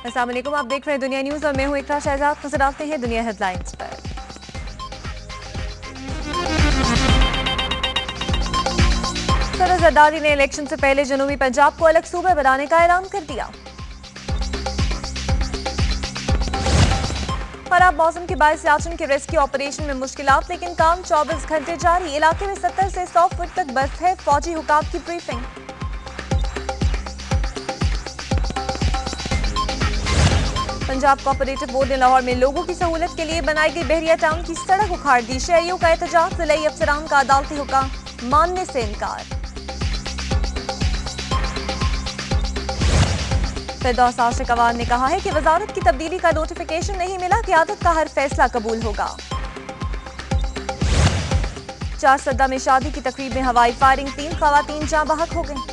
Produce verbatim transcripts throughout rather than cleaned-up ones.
अस्सलाम वालेकुम, आप देख रहे हैं दुनिया न्यूज और मैं हूं इकरा शहजाद। नजर आते हैं दुनिया हेडलाइंस पर। सदर जरदारी ने इलेक्शन से पहले जनूबी पंजाब को अलग सूबे बनाने का ऐलान कर दिया। खराब मौसम के बायस सियाचिन के रेस्क्यू ऑपरेशन में मुश्किलात, लेकिन काम चौबीस घंटे जारी। इलाके में सत्तर से सौ फुट तक बर्फ है। फौजी हुकाम की ब्रीफिंग। पंजाब कोऑपरेटिव बोर्ड ने लाहौर में लोगों की सहूलत के लिए बनाई गई बहरिया टाउन की सड़क उखाड़ दी। शहरियों का एहतजाज, जिलाई अफसरान का अदालती हुक्म मानने से इनकार। फिरदौस आशिक अवान ने कहा है कि वजारत की तब्दीली का नोटिफिकेशन नहीं मिला, क़यादत का हर फैसला कबूल होगा। चार सद्दा में शादी की तकरीब में हवाई फायरिंग, तीन खवातीन जाँ बहक हो गईं।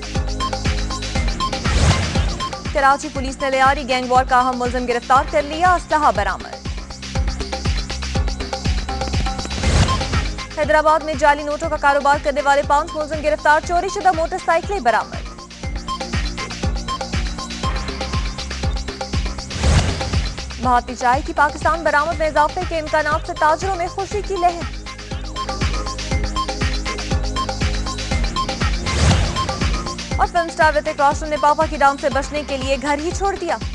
कराची पुलिस ने लियारी गैंग वॉर का अहम मुलजिम गिरफ्तार कर लिया, असलहा बरामद। हैदराबाद में जाली नोटों का कारोबार करने वाले पांच मुलजिम गिरफ्तार, चोरी शुदा मोटरसाइकिलें बरामद। भारतीय चाय की पाकिस्तान बरामद में इजाफे के इम्कानात से ताजरों में खुशी की लहर। और फिल्म स्टार ऋतिक रोशन ने पापा की डांस से बचने के लिए घर ही छोड़ दिया।